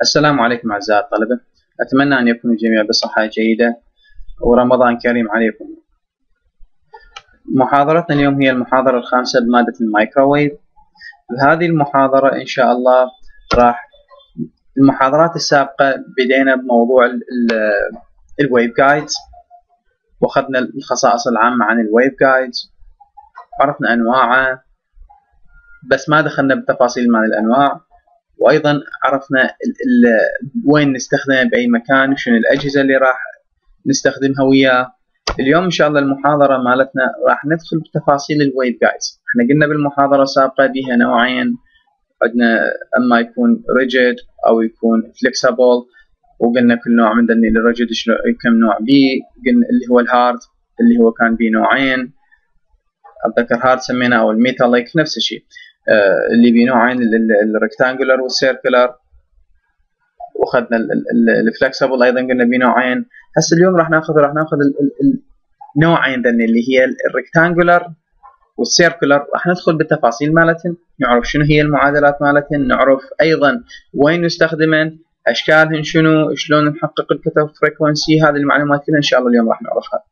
السلام عليكم أعزائي الطلبة، أتمنى أن يكون الجميع بصحة جيدة ورمضان كريم عليكم. محاضرتنا اليوم هي المحاضرة الخامسة بمادة الميكروويف. بهذه المحاضرة إن شاء الله المحاضرات السابقة بدينا بموضوع الويف جايدز، وأخذنا الخصائص العامة عن الويف جايدز، عرفنا أنواعه بس ما دخلنا بالتفاصيل مال الأنواع، وأيضا عرفنا وين نستخدمه بأي مكان وشنو الأجهزة اللي راح نستخدمها وياه. اليوم إن شاء الله المحاضرة مالتنا راح ندخل بتفاصيل الويف جايدز. احنا قلنا بالمحاضرة السابقة بيها نوعين، عندنا أما يكون ريجيد أو يكون فليكسبل، وقلنا كل نوع من ذني الريجيد كم نوع بيه. قلنا اللي هو الهارد اللي هو كان بيه نوعين، أتذكر هارد سميناه أو الميتاليك نفس الشيء. اللي بيه نوعين الريكتانجولار والسيركلر، واخذنا الفلكسبل ايضا قلنا بيه نوعين. هسه اليوم راح ناخذ النوعين ذني اللي هي الريكتانجولار والسيركلر. راح ندخل بالتفاصيل مالتهن، نعرف شنو هي المعادلات مالتهن، نعرف ايضا وين نستخدمن، اشكالهن شنو، شلون نحقق الكتوف فريكونسي. هذه المعلومات كلها ان شاء الله اليوم راح نعرفها.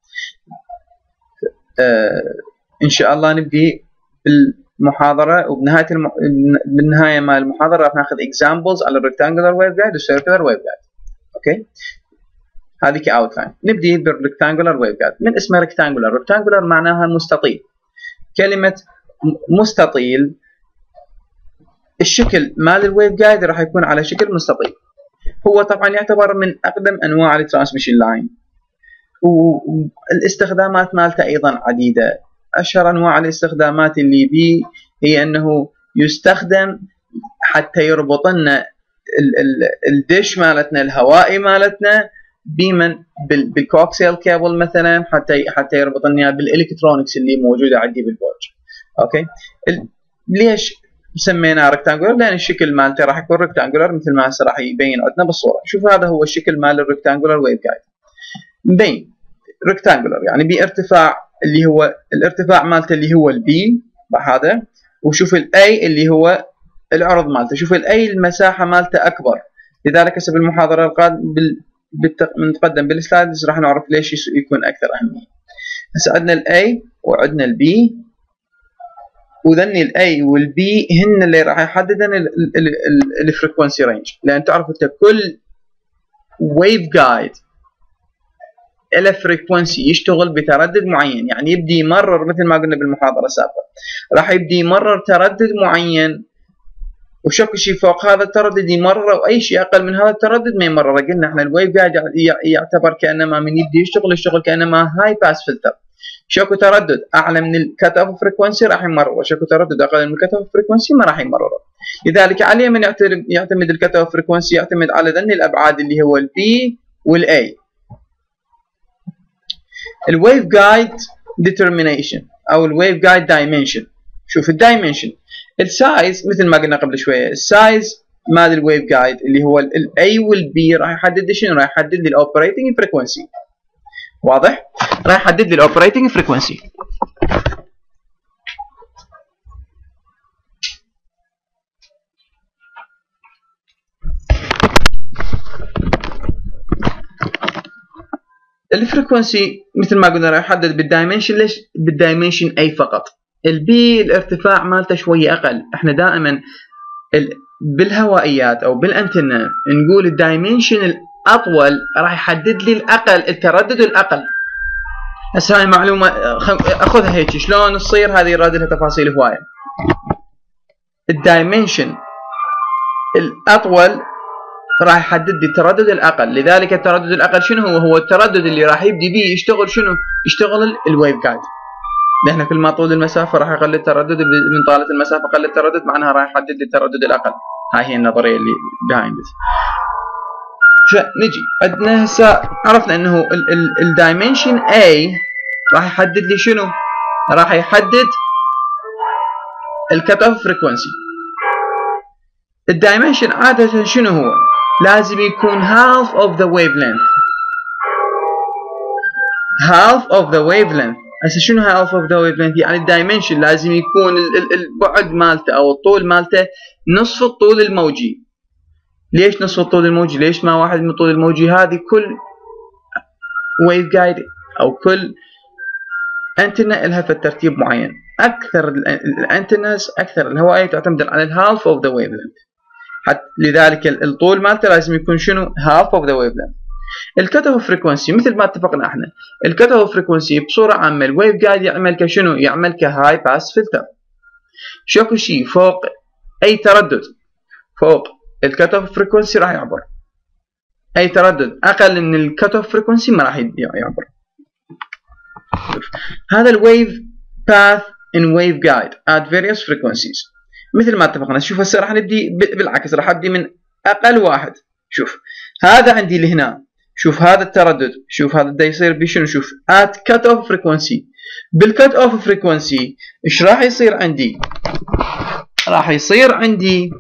ان شاء الله نبدي بالمحاضرة، وبنهاية بالنهاية مال المحاضرة راح ناخذ examples على الريكتانجولار ويف جايد والسيركلر ويف جايد. اوكي، هذه كاوتلاين. نبدي بالريكتانجولار ويف جايد. من اسمه ريكتانجولار، ريكتانجولار معناها مستطيل. كلمة مستطيل، الشكل مال الويف جايد راح يكون على شكل مستطيل. هو طبعا يعتبر من اقدم انواع الترانسميشن لاين، والاستخدامات مالته ايضا عديدة. اشهر انواع الاستخدامات اللي بيه هي انه يستخدم حتى يربط لنا الدش مالتنا الهوائي مالتنا بمن بالكوكسيال كابل مثلا، حتى يربط لنا بالالكترونكس اللي موجوده عندي بالبورج. اوكي، ليش سميناه ريكتانجولار؟ لان الشكل مالته راح يكون ريكتانجولار مثل ما هسه راح يبين عندنا بالصوره. شوف هذا هو الشكل مال الريكتانجولار ويف جايد. مبين ريكتانجولار يعني بارتفاع اللي هو الارتفاع مالته اللي هو البي هذا، وشوف الاي اللي هو العرض مالته. شوف الاي المساحه مالته اكبر، لذلك هسه بالمحاضره القادمه بنتقدم بالسلايدز راح نعرف ليش يكون اكثر اهميه. هسه عندنا الاي وعندنا البي، وذني الاي والبي هن اللي راح يحددن الفريكونسي رينج. لان تعرف انت كل ويف جايد له فريكونسي يشتغل بتردد معين، يعني يبدي يمرر مثل ما قلنا بالمحاضره السابقه، راح يبدي يمرر تردد معين، وشكل شيء فوق هذا التردد يمرر، واي شيء اقل من هذا التردد ما يمرر. قلنا احنا الويف جايد يعتبر كانما من يبدي يشتغل كانما هاي باس فلتر. شكو تردد اعلى من الكت-اوف فريكونسي راح يمرر، وشكو تردد اقل من الكت-اوف فريكونسي ما راح يمرر. لذلك عليه من يعتمد الكت-اوف فريكونسي، يعتمد على ذني الابعاد اللي هو البي والاي. الويف جايد ديترمينيشن او الويف جايد دايمنشن. شوف الدايمنشن، السايز مثل ما قلنا قبل شويه، السايز مال الويف جايد اللي هو الاي والبي راح يحدد شنو؟ راح يحدد لي الاوبريتنج فريكونسي. واضح؟ راح يحدد لي الاوبريتنج فريكونسي. الفريكونسي مثل ما قلنا راح يحدد بالدايمنشن. ليش بالدايمنشن اي فقط؟ البي الارتفاع مالته شويه اقل. احنا دائما بالهوائيات او بالانتنه نقول الدايمنشن الاطول راح يحدد لي الاقل، التردد الاقل. هسه هاي معلومه اخذها هيك شلون تصير، هذه يراد لها تفاصيل هوايه. الدايمنشن الاطول راح يحدد لي التردد الاقل، لذلك التردد الاقل شنو هو؟ هو التردد اللي راح يبدي بيه يشتغل شنو؟ يشتغل الويف جايد. لان كل ما طول المسافه راح يقل التردد، من طالت المسافه قل التردد، معناها راح يحدد لي التردد الاقل. هاي هي النظريه اللي behind it. فنجي عندنا هسه عرفنا انه الدايمنشن A راح يحدد لي شنو؟ راح يحدد الكت اوف فريكونسي. الدايمنشن عاده شنو هو؟ لازم يكون half of the wavelength. half of the wavelength. هسه شنو half of the wavelength؟ يعني الدايمنشن لازم يكون البعد مالته او الطول مالته نصف الطول الموجي. ليش نصف الطول الموجي؟ ليش ما واحد من الطول الموجي؟ هذه كل ويف جايد او كل انتنا لها في الترتيب معين. اكثر الانتناز، اكثر الهوائيه تعتمد على الهالف اوف ذا ويف لينث، حتى لذلك الطول مالته لازم يكون شنو؟ هالف اوف ذا ويف لينث. الكت اوف فريكونسي مثل ما اتفقنا احنا، الكت اوف فريكونسي بصوره عامه الويف جايد يعمل كشنو؟ يعمل كهاي باس فلتر. شكو شيء فوق اي تردد فوق الكت اوف فريكونسي راح يعبر، اي تردد اقل من الكت اوف فريكونسي ما راح يعبر. هذا الويف باث ان ويف جايد at various frequencies مثل ما اتفقنا. شوف هسه راح نبدي بالعكس، راح ابدي من اقل واحد. شوف هذا عندي لهنا، شوف هذا التردد، شوف هذا دا يصير بشنو؟ شوف at cut off frequency. بالcut off frequency ايش راح يصير عندي؟ راح يصير عندي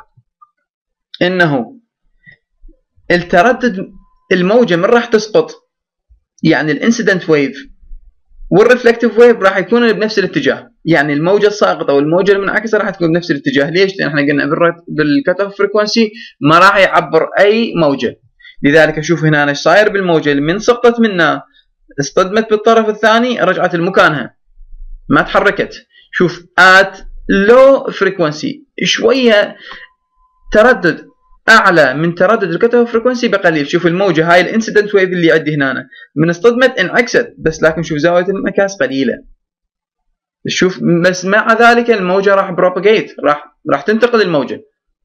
انه التردد الموجة من راح تسقط، يعني الانسيدنت ويف والريفلكتيف ويف راح يكونون بنفس الاتجاه، يعني الموجة الساقطة والموجة المنعكسة راح تكون بنفس الاتجاه. ليش؟ لان احنا قلنا بالكت اوف فريكونسي ما راح يعبر اي موجة. لذلك اشوف هنا ايش صاير بالموجة اللي من سقطت منها اصطدمت بالطرف الثاني رجعت لمكانها ما تحركت. شوف at low frequency شوية تردد اعلى من تردد الكت اوف فريكونسي بقليل. شوف الموجة هاي الانسيدنت ويف اللي عندي هنا من اصطدمت انعكست، بس لكن شوف زاوية الانعكاس قليلة. شوف بس مع ذلك الموجة راح بروباجيت، راح تنتقل الموجة.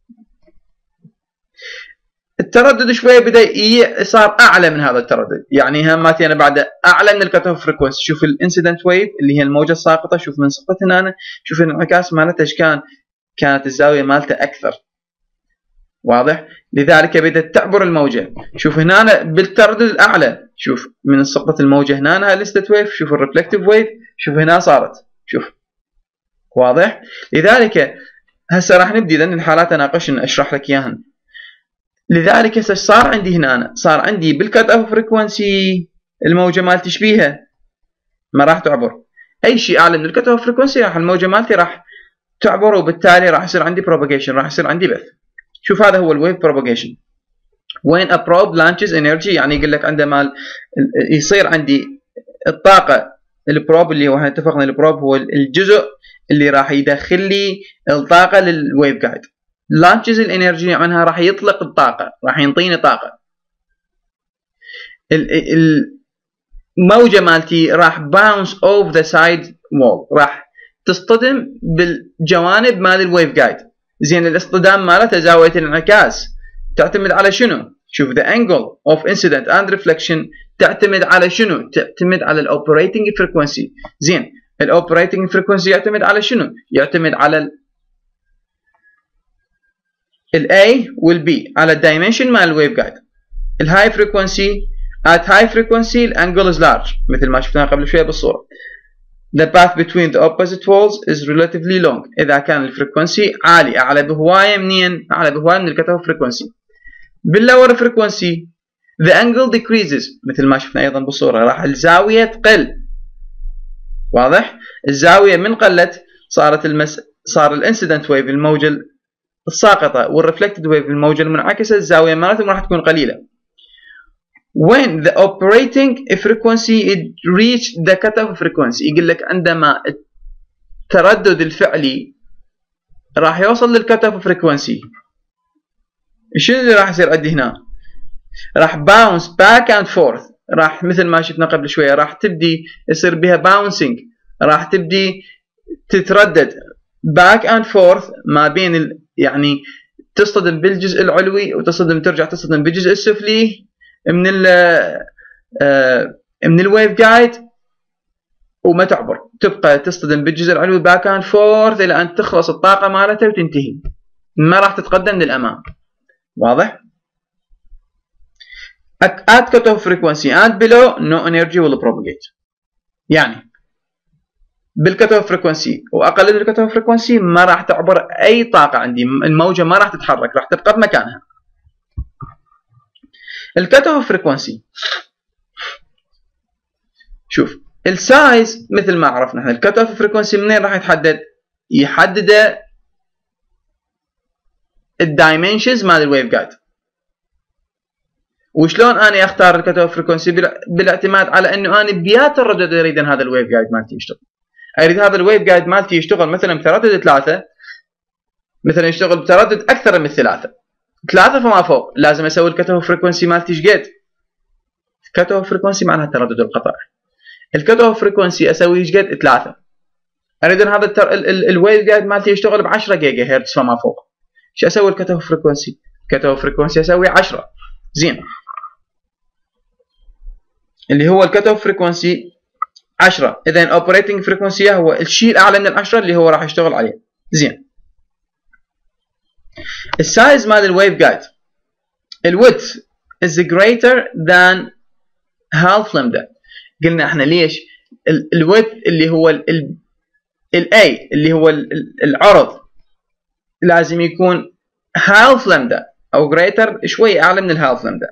التردد شويه بدا صار اعلى من هذا التردد، يعني هماتي انا بعد اعلى من الكت اوف فريكونسي. شوف الانسيدنت ويف اللي هي الموجه الساقطه، شوف من سقطت هنا، شوف الانعكاس مالته ايش كانت الزاويه مالته اكثر. واضح؟ لذلك بدات تعبر الموجه. شوف هنا بالتردد الاعلى، شوف من سقطت الموجه هنا الانسيدنت ويف، شوف الريفلكتيف ويف، شوف هنا صارت، شوف. واضح؟ لذلك هسه راح نبدي لان الحالات اناقشنا اشرح لك اياهن. لذلك هسه صار عندي هنا، صار عندي بالكت اوف فريكونسي الموجه مالتي شبيها ما راح تعبر. اي شيء اعلى من الكت اوف فريكونسي راح الموجه مالتي راح تعبر، وبالتالي راح يصير عندي propagation، راح يصير عندي بث. شوف هذا هو الويف propagation. وين a probe launches energy، يعني يقول لك عندما يصير عندي الطاقه، البروب اللي هو احنا اتفقنا البروب هو الجزء اللي راح يدخل لي الطاقه للويف جايد. لانشز الانرجي عنها راح يطلق الطاقه، راح ينطيني طاقه. الموجه مالتي راح باونس اوف ذا سايد وول، راح تصطدم بالجوانب مال الويف جايد. زين الاصطدام مالته زاويه الانعكاس تعتمد على شنو؟ شوف ذا انجل اوف انسيدنت اند ريفلكشن تعتمد على شنو؟ تعتمد على الاوبريتنج فريكونسي. زين الاوبريتنج فريكونسي يعتمد على شنو؟ يعتمد على ال A وال B على الدايمنشن مال الويف جايد. الهاي فريكونسي at high frequency الانجل is large مثل ما شفناها قبل شويه بالصوره. The path between the opposite walls is relatively long اذا كان الفريكونسي عالي، اعلى بهوايه منين؟ اعلى بهوايه من الكت اوف فريكونسي. باللور فريكونسي the angle decreases مثل ما شفنا ايضا بالصوره، راح الزاويه تقل. واضح؟ الزاويه من قلت صار الانسيدنت ويف الموجه الساقطه والريفلكتد ويف الموجه المنعكسه الزاويه مالتهم راح تكون قليله. When the operating frequency reach the cutoff frequency يقول لك عندما التردد الفعلي راح يوصل للcutoff frequency، شنو اللي راح يصير عندي هنا؟ راح bounce back and forth، راح مثل ما شفنا قبل شويه راح تبدي يصير بها bouncing، راح تبدي تتردد back and forth ما بين يعني تصطدم بالجزء العلوي وتصطدم ترجع تصطدم بالجزء السفلي من الويف جايد وما تعبر، تبقى تصطدم بالجزء العلوي باك اند فورث الى ان تخلص الطاقه مالتها وتنتهي، ما راح تتقدم للامام. واضح؟ at cutoff frequency and below no energy will propagate. يعني بالكت اوف فريكونسي واقل من الكت اوف فريكونسي ما راح تعبر اي طاقه عندي، الموجه ما راح تتحرك، راح تبقى بمكانها. الكت اوف فريكونسي شوف السايز مثل ما عرفنا احنا الكت اوف فريكونسي منين راح يتحدد؟ يحدده الدايمنشنز مال الويف جايد. وشلون انا اختار الكت اوف فريكونسي؟ بالاعتماد على انه انا بيا تردد اريد ان هذا الويف جايد مالتي يشتغل. اريد هذا الويف جايد مالتي يشتغل مثلا بتردد 3، مثلا يشتغل بتردد اكثر من 3 فما فوق، لازم اسوي الكت اوف فريكونسي مالتي ايش قد؟ الكت اوف فريكونسي معناها تردد القطع. الكت اوف فريكونسي اسوي ايش قد؟ 3. اريد ان هذا الويف جايد مالتي يشتغل ب 10 جيجا هرتز فما فوق. ايش اسوي الكت اوف فريكونسي؟ الكت اوف فريكونسي اسوي 10. زين، اللي هو الكت اوف فريكونسي 10. اذا اوبريتنج فريكونسي هو الشيء الاعلى من ال10 اللي هو راح يشتغل عليه. زين، السايز مال الويف جايد، الويدث is greater than half lambda. قلنا احنا ليش الويدث اللي هو الاي اللي هو العرض لازم يكون half lambda او greater، شوي اعلى من الهالف لامدا.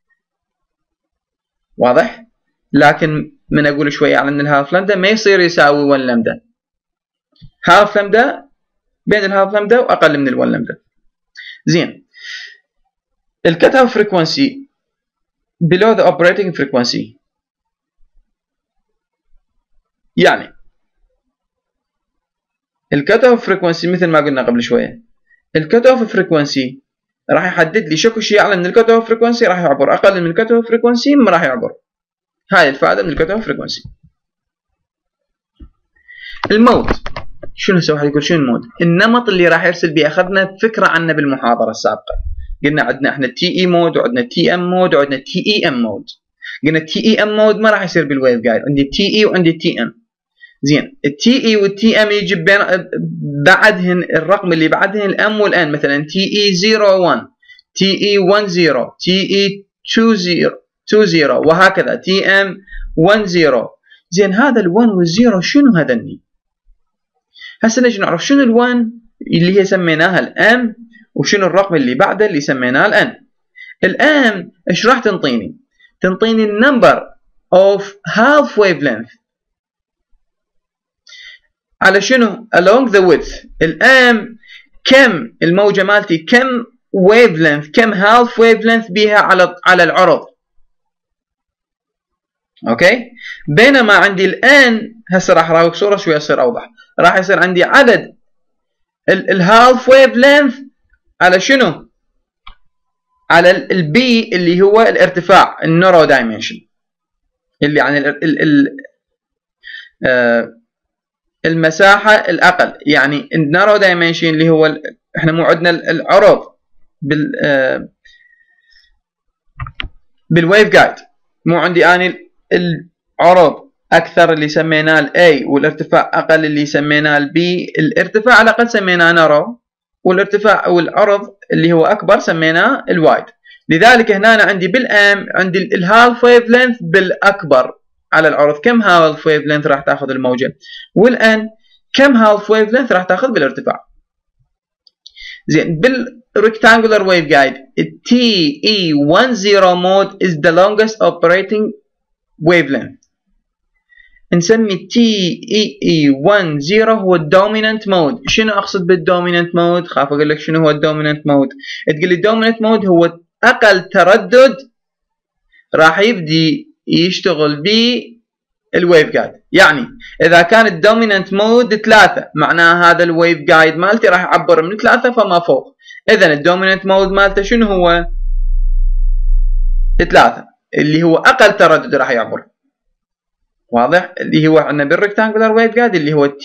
واضح؟ لكن من اقول شوي اعلى من الهالف لامدا ما يصير يساوي 1 لامدا. هالف لامدا بين الهالف لامدا واقل من ال1 لامدا. زين، الكت اوف فريكونسي below the operating frequency، يعني الكت اوف فريكونسي مثل ما قلنا قبل شويه، الكت اوف فريكونسي راح يحدد لي شكو شيء اعلى من الكت اوف فريكونسي راح يعبر، اقل من الكت اوف فريكونسي ما راح يعبر. هاي الفائده من الكت اوف فريكونسي. المود شنو سوى؟ يقول شنو المود؟ النمط اللي راح يرسل به. اخذنا فكره عنه بالمحاضره السابقه، قلنا عندنا احنا التي اي مود وعندنا التي ام مود وعندنا التي اي ام مود. قلنا التي اي ام مود ما راح يصير بالويف جايد، عندي التي اي وعندي التي ام. زين، التي اي والتي ام يجي بعدهن الرقم اللي بعدهن الام والان، مثلا تي اي 01 تي اي 10 تي اي 20 وهكذا تي ام 10. زين، هذا ال1 وال0 شنو هذني؟ هسه نجي نعرف شنو ال1 اللي هي سميناها الام وشنو الرقم اللي بعده اللي سميناه الان. الام ايش راح تنطيني؟ تنطيني النمبر اوف هالف ويف لينث على شنو؟ along the width. الام كم الموجه مالتي، كم ويف لينث، كم هالف ويف لينث بيها على العرض. اوكي، بينما عندي الان هسه راح اراويك صوره شويه تصير اوضح. راح يصير عندي عدد الهالف ويف لينث على شنو؟ على البي اللي هو الارتفاع، النورو دايمنشن، اللي يعني المساحه الاقل. يعني النارو دايمنشن اللي هو احنا مو عندنا العرض بالويف جايد، مو عندي اني العرض اكثر اللي سميناه الاي والارتفاع اقل اللي سميناه البي. الارتفاع الاقل سميناه نارو، والارتفاع او العرض اللي هو اكبر سميناه الوايد. لذلك هنا أنا عندي بالام عندي الهالف ويف لينث بالاكبر على العرض، كم هالف ويف لينث راح تاخذ الموجه، والان كم هالف ويف لينث راح تاخذ بالارتفاع. زين، بالريكتانجولار ويف جايد TE10 مود is the longest operating wavelength. نسمي TE10 هو الدومينانت مود. شنو اقصد بالدومينانت مود؟ خاف اقول لك شنو هو الدومينانت مود. تقول لي الدومينانت مود هو اقل تردد راح يبدي يشتغل به الويف جايد. يعني اذا كان الدومينانت مود 3 معناها هذا الويف جايد مالتي راح يعبر من 3 فما فوق. اذا الدومينانت مود مالته شنو هو؟ 3 اللي هو اقل تردد راح يعبر. واضح؟ اللي هو عندنا بالريكتانجولار ويف جايد اللي هو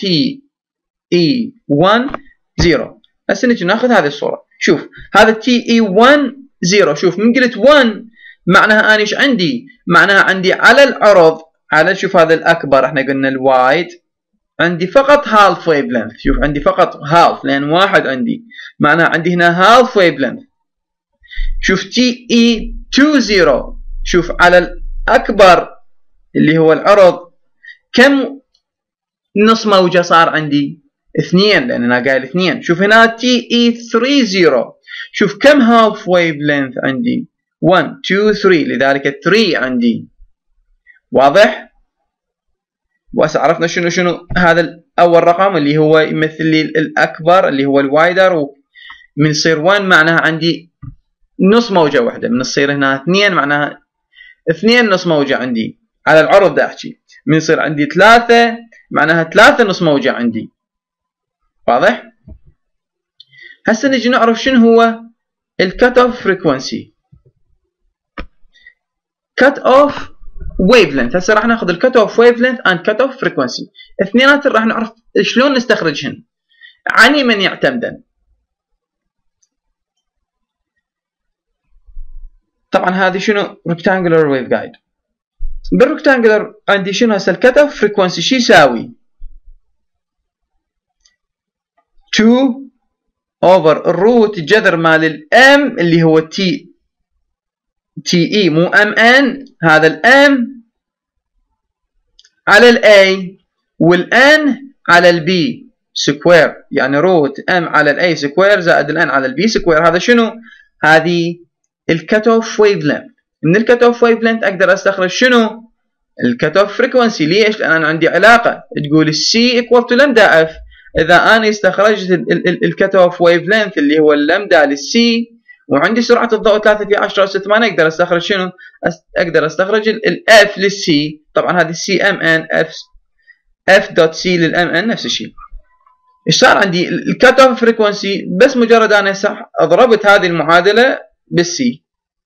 TE10. هسه نجي ناخذ هذه الصوره. شوف هذا TE10. شوف من قلت 1 معناها انا ايش عندي؟ معناها عندي على العرض، على شوف هذا الاكبر احنا قلنا الوايد، عندي فقط هالف ويف لينث. شوف عندي فقط هالف لان واحد عندي، معناها عندي هنا هالف ويف لينث. شوف TE20. شوف على الاكبر اللي هو العرض كم نص موجة صار عندي؟ 2 لان انا قايل 2. شوف هنا TE30. شوف كم هالف ويف لينث عندي؟ 1 2 3، لذلك 3 عندي. واضح؟ وهسه عرفنا شنو هذا اول رقم اللي هو يمثل لي الاكبر اللي هو الوايدر، من يصير 1 معناها عندي نص موجة واحدة، من يصير هنا 2 معناها 2 نص موجة عندي على العرض دا احكي، من يصير عندي 3 معناها 3 نص موجة عندي. واضح؟ هسه نجي نعرف شنو هو الكت اوف فريكونسي. كت اوف ويف لينث، هسه راح ناخذ الكت اوف ويف لينث اند كت اوف فريكونسي، اثنيناتهم راح نعرف شلون نستخرجهن، عن من يعتمدن. طبعا هذه شنو؟ Rectangular Waveguide. بالريكتانجلر عندي شنو هسه الكت اوف فريكونسي شو يساوي؟ 2 اوفر الروت الجذر مال الام اللي هو تي اي مو ام ان، هذا الام على الاي والان على البي سكوير، يعني روت ام على الاي سكوير زائد الان على البي سكوير. هذا شنو؟ هذه الكت اوف ويف لينث. من الكت اوف ويف لينث اقدر استخرج شنو؟ الكت اوف فريكونسي. ليش؟ لان انا عندي علاقه تقول السي ايكوال تو لمدا اف. اذا انا استخرجت الكت اوف ويف لينث اللي هو اللمدا للسي وعندي سرعه الضوء 3 في 10 اس 8، اقدر استخرج شنو؟ اقدر استخرج الاف للسي. طبعا هذه السي ام ان اف دوت سي للام ان نفس الشيء. ايش صار عندي؟ الكت اوف فريكونسي بس مجرد انا ضربت هذه المعادله بالسي،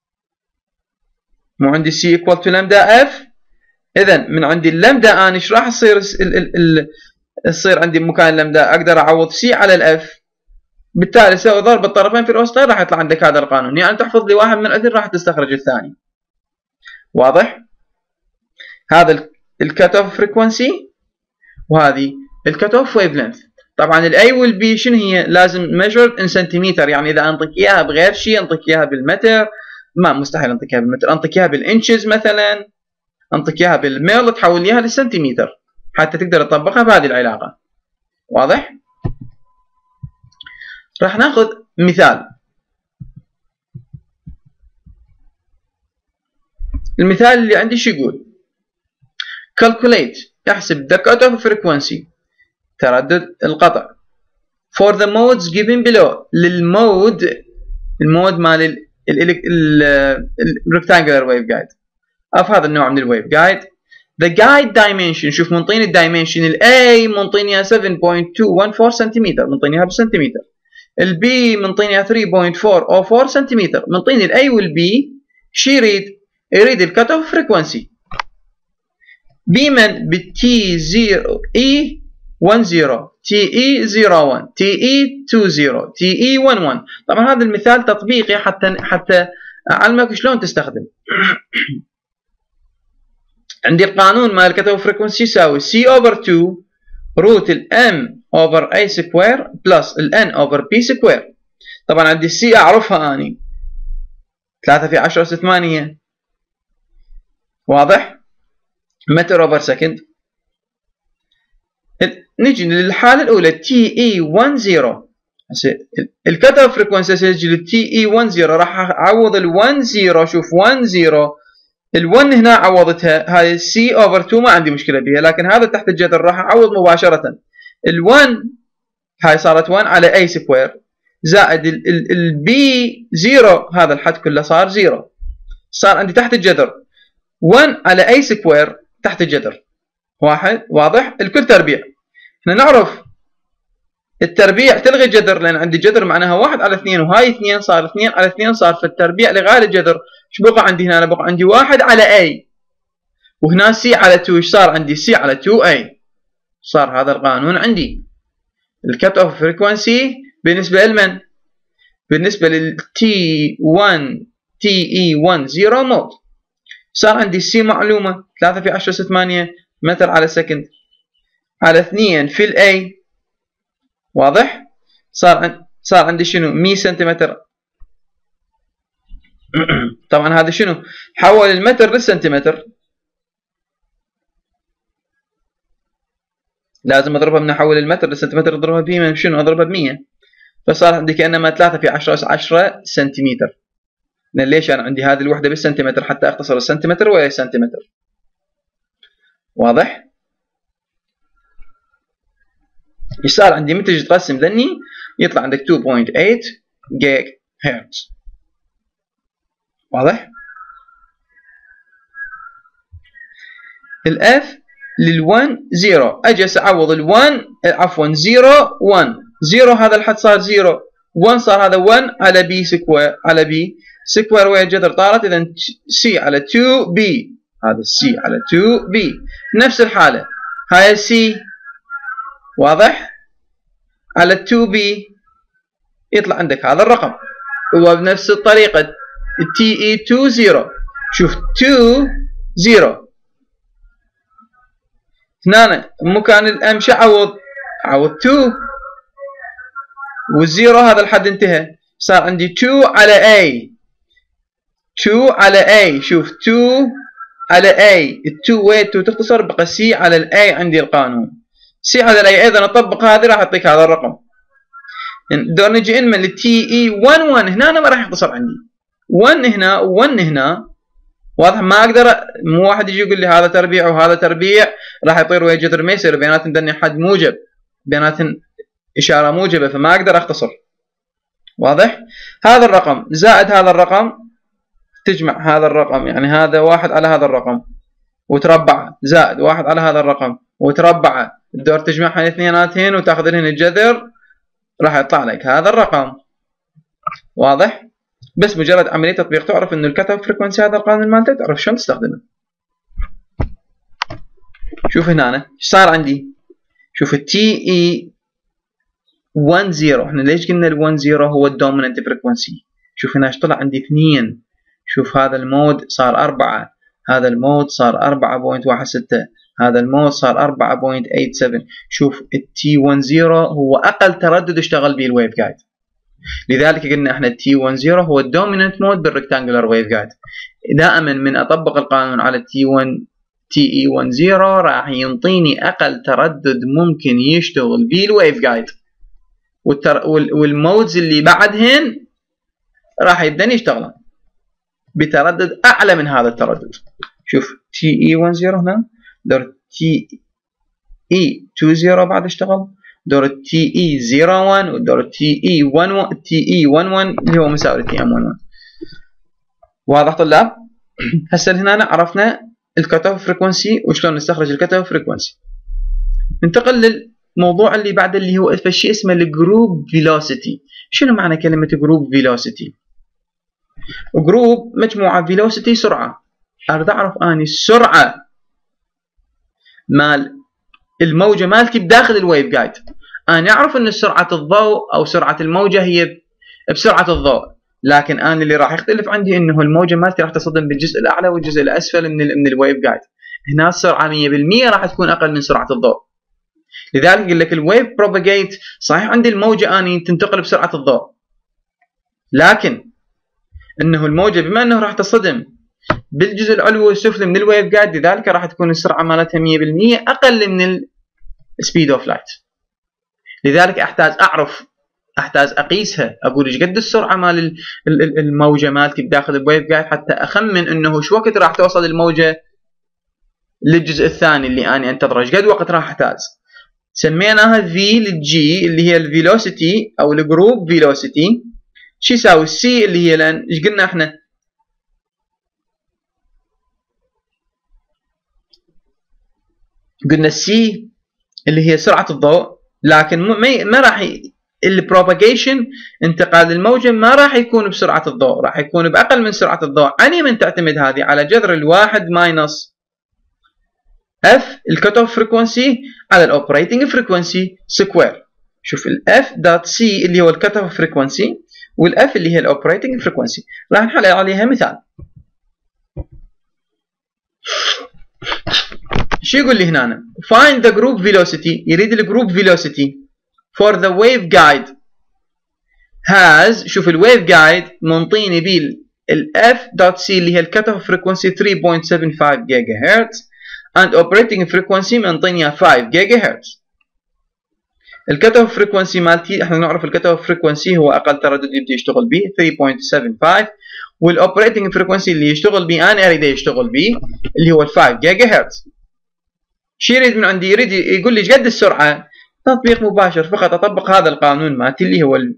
مو عندي سي ايكوال تو لمدا اف، اذا من عندي اللمدا انا ايش راح تصير عندي بمكان لمدا اقدر اعوض سي على الاف، بالتالي سوي ضرب الطرفين في الوسطين راح يطلع عندك هذا القانون. يعني تحفظ لي واحد من الاثنين راح تستخرج الثاني. واضح؟ هذا الكت اوف فريكونسي وهذه الكت اوف ويف لينث. طبعا الاي والبي شنو هي؟ لازم measured in سنتيمتر، يعني اذا انطيك اياها بغير شيء، انطيك اياها بالمتر، ما مستحيل انطيك اياها بالمتر، انطيك اياها بالانشز مثلا، انطيك اياها بالميل، تحول اياها للسنتيمتر حتى تقدر تطبقها بهذه العلاقه. واضح؟ راح ناخذ مثال. المثال اللي عندي شو يقول؟ calculate، احسب the cutoff frequency، تردد القطع، for the modes given below، المود مال rectangular waveguide، of هذا النوع من الويف جايد. the guide dimension، شوف منطيني الدايمنشن، الاي منطيني 7.214 سنتيمتر، منطيني اياها بالسنتيمتر. البي منطيني 3.404 سنتيمتر. منطيني الاي والبي شو يريد؟ يريد الكت اوف فريكونسي بمن؟ بالتي 0 اي 10، تي اي 01، تي اي 20، تي اي 11. طبعا هذا المثال تطبيقي حتى اعلمك شلون تستخدم. عندي القانون مال الكت اوف فريكونسي يساوي سي اوفر 2 روت الام اوفر اي سكوير بلس الان اوفر بي سكوير. طبعا عندي السي اعرفها اني 3 في 10 اس 8. واضح؟ متر اوفر سكند. نجي للحاله الاولى تي اي 10. الكت اوف فريكونسي اسجل التي اي 10 راح اعوض ال10. شوف 10 ال1 هنا عوضتها، هاي سي اوفر 2 ما عندي مشكله بها، لكن هذا تحت الجذر راح اعوض مباشره. ال1 هاي صارت 1 على اي سكوير زائد البي 0، هذا الحد كله صار 0، صار عندي تحت الجذر 1 على اي سكوير تحت الجذر 1. واضح؟ الكل تربيع. احنا نعرف التربيع تلغي الجذر، لان عندي جذر معناها 1 على 2، وهاي 2 صار 2 على 2 صار في التربيع لغايه الجذر. ايش بقى عندي هنا؟ بقى عندي 1 على اي، وهنا سي على 2. ايش صار عندي؟ سي على 2 اي. صار هذا القانون عندي. الكت اوف فريكونسي بالنسبه لمن؟ بالنسبه للتي 1 تي اي 10 مود. صار عندي السي معلومه 3 في 10 8 متر على سكند على 2 في الاي. واضح؟ صار عندي شنو؟ 100 سنتيمتر. طبعا هذا شنو؟ حول المتر للسنتيمتر، لازم اضربها من احول المتر للسنتيمتر، اضربها ب شنو؟ اضربها ب100، فصار عندي كانما 3 في 10 اس 10 سنتيمتر. ليش انا عندي هذه الوحده بالسنتيمتر؟ حتى اختصر السنتيمتر وهي سنتيمتر. واضح؟ ايش صار عندي؟ من تجي تقسم ذني يطلع عندك 2.8 جيج هرتز. واضح؟ الاف لل1 0 اجي اعوض ال1 عفوا 0 1 0 هذا الحد صار 0 1 صار هذا 1 على بي سكوير على بي سكوير ويا الجذر طارت اذا سي على 2 بي هذا سي على 2 بي. نفس الحاله هاي سي واضح على 2 بي يطلع عندك هذا الرقم. وبنفس الطريقه تي اي 2 0 شوف 2 0 هنا مكان الام شو عوض 2 والزيرو هذا الحد انتهى صار عندي 2 على A 2 على A شوف 2 على A ال 2 وين 2 تختصر بقى C على ال A عندي القانون C على ال A ايضا اطبق هذه راح يعطيك هذا الرقم. دور نجي انمن ال TE 1 1 هنا أنا ما راح يختصر عندي 1 هنا 1 هنا واضح. ما اقدر مو واحد يجي يقول لي هذا تربيع وهذا تربيع راح يطير ويا جذر ما يصير بيناتهم دني حد موجب بيناتهم اشاره موجبه فما اقدر اختصر. واضح؟ هذا الرقم زائد هذا الرقم تجمع هذا الرقم يعني هذا واحد على هذا الرقم وتربعه زائد واحد على هذا الرقم وتربعه الدور تجمعها الاثنيناتين وتاخذ لهن الجذر راح يطلع لك هذا الرقم. واضح؟ بس مجرد عمليه تطبيق تعرف انه الكت اوف فريكونسي هذا القانون مالته تعرف شلون تستخدمه. شوف هنا ايش صار عندي؟ شوف التي اي 1 0 احنا ليش قلنا ال 1 0 هو الدوميننت فريكونسي؟ شوف هنا ايش طلع عندي 2 شوف هذا المود صار 4 هذا المود صار 4.16 هذا المود صار 4.87 شوف التي 1 0 هو اقل تردد اشتغل به الويف جايد. لذلك قلنا احنا التي 1 0 هو الدوميننت مود بالريكتانجولار ويف جايد. دائما من اطبق القانون على التي 1 تي اي 1 0 راح ينطيني اقل تردد ممكن يشتغل به الويف جايد والمودز اللي بعدهن راح يبدأن يشتغلون بتردد اعلى من هذا التردد. شوف تي اي 1 0 هنا دور تي اي 2 0 بعد اشتغل دور تي اي 0 1 ودور تي اي 1 تي اي 1 1 اللي هو مساوي تي ام 1 1. واضح طلاب؟ هسه هنا عرفنا الكت اوف فريكونسي وشلون نستخرج الكت اوف فريكونسي. ننتقل للموضوع اللي بعده اللي هو شيء اسمه الجروب فيلوسيتي. شنو معنى كلمه جروب فيلوسيتي؟ جروب مجموعه فيلوسيتي سرعه. اريد اعرف اني السرعه مال الموجه مالتي بداخل الويف جايد. انا اعرف ان سرعه الضوء او سرعه الموجه هي بسرعه الضوء لكن انا اللي راح يختلف عندي انه الموجه مالتي راح تصطدم بالجزء الاعلى والجزء الاسفل من الويف جايد. هنا السرعه 100% راح تكون اقل من سرعه الضوء. لذلك يقول لك الويف بروباجيت صحيح عندي الموجه اني تنتقل بسرعه الضوء لكن انه الموجه بما انه راح تصطدم بالجزء العلوي والسفلي من الويف جايد لذلك راح تكون السرعه مالتها 100% اقل من السبيد اوف لايت. لذلك احتاج اقيسها اقول ايش قد السرعه مال الموجه مالتي بداخل الويف جايد حتى اخمن انه ايش وقت راح توصل الموجه للجزء الثاني اللي اني انتظره ايش قد وقت راح احتاج. سميناها في للجي اللي هي الفيلوسيتي او الجروب فيلوسيتي. شو يساوي السي اللي هي لان ايش قلنا احنا قلنا السي اللي هي سرعه الضوء لكن ما راح البروباجيشن انتقال الموجه ما راح يكون بسرعه الضوء راح يكون باقل من سرعه الضوء. على من تعتمد هذه على جذر الواحد ماينس اف الكت اوف فريكونسي على الاوبريتنج فريكونسي سكوير. شوف الاف دوت سي اللي هو الكت اوف فريكونسي والاف اللي هي الاوبريتنج فريكونسي. راح نحل عليها مثال. شو يقول لي هنا find the group velocity يريد الجروب velocity for the waveguide has شوف الويف جايد منطيني بيه الاف دوت سي اللي هي الكت اوف فريكونسي 3.75 جيجا هرتز and operating frequency منطيني 5 جيجا هرتز. الكت اوف فريكونسي مالتي احنا نعرف الكت اوف فريكونسي هو اقل تردد يبدي يشتغل به 3.75 والاوبريتنج فريكونسي اللي يشتغل به انا اريد يشتغل به اللي هو 5 جيجا هرتز. شو يريد من عندي؟ يريد يقول لي ايش قد السرعه. تطبيق مباشر فقط اطبق هذا القانون مالتي اللي هو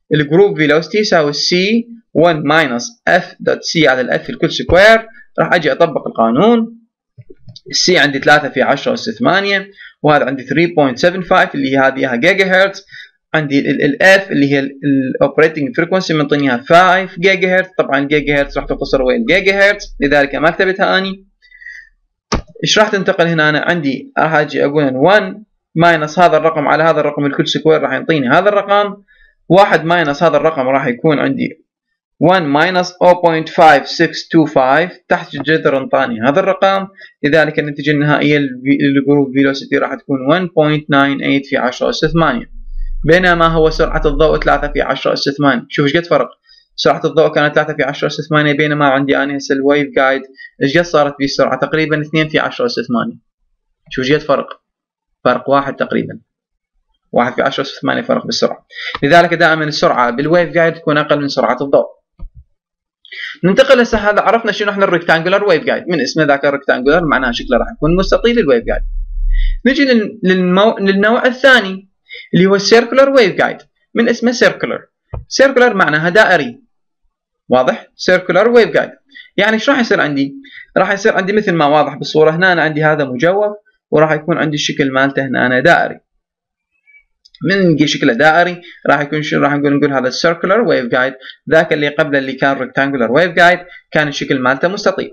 الجروب فيلوسيتي يساوي سي 1 ماينس اف دوت سي على الاف الكل سكوير. راح اجي اطبق القانون. السي عندي 3 في 10 اس 8 وهذا عندي 3.75 اللي هي هذه جيجا هرتز. عندي الاف اللي هي الاوبريتنج فريكونسي منطينيها 5 جيجا هرتز. طبعا الجيجا هرتز راح تختصر وين الجيجا هرتز لذلك ما كتبتها اني. ايش راح تنتقل هنا؟ أنا عندي راح اجي اقول 1 ماينس هذا الرقم على هذا الرقم الكل سكوير راح يعطيني هذا الرقم. 1 ماينس هذا الرقم راح يكون عندي 1 ماينس 0.5625 تحت الجذر انطاني هذا الرقم. لذلك النتيجة النهائية للجروب فيلوسيتي راح تكون 1.98 في 10 اس 8 بينما هو سرعة الضوء 3 في 10 اس 8. شوف ايش قد فرق. سرعة الضوء كانت 3 في 10 اس 8 بينما عندي انا هسه الويف جايد ايش قد صارت به السرعة؟ تقريبا 2 في 10 اس 8. شوف ايش قد فرق. فرق 1 تقريبا. 1 في 10 اس 8 فرق بالسرعة. لذلك دائما السرعة بالويف جايد تكون اقل من سرعة الضوء. ننتقل هسه هذا عرفنا شنو احنا الريكتانجولار ويف جايد. من اسمه ذاك الريكتانجولار معناها شكله راح يكون مستطيل الويف جايد. نجي للنوع الثاني اللي هو السيركولار ويف جايد. من اسمه سيركولار. سيركولار معناها دائري. واضح؟ سيركولار ويف جايد. يعني ايش راح يصير عندي؟ راح يصير عندي مثل ما واضح بالصورة هنا. أنا عندي هذا مجوف وراح يكون عندي الشكل مالته هنا أنا دائري. من نجي شكله دائري راح يكون شو راح نقول هذا السيركولار ويف جايد. ذاك اللي قبله اللي كان ريكتانجولار ويف جايد كان الشكل مالته مستطيل.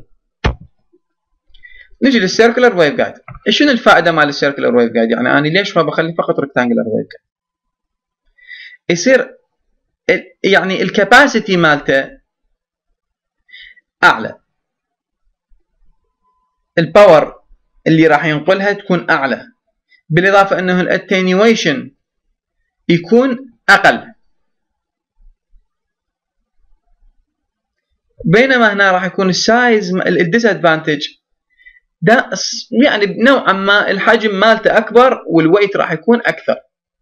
نجي للسيركولار ويف جايد. شنو الفائده مال السيركولار ويف جايد؟ يعني انا ليش ما بخلي فقط ريكتانجولار ويف جايد؟ يصير يعني الكاباسيتي مالته اعلى. الباور اللي راح ينقلها تكون اعلى. بالاضافه انه الاتنيويشن يكون اقل. بينما هنا راح يكون السايز الديسادفانتج ده يعني نوعا ما الحجم مالته اكبر والويت راح يكون اكثر.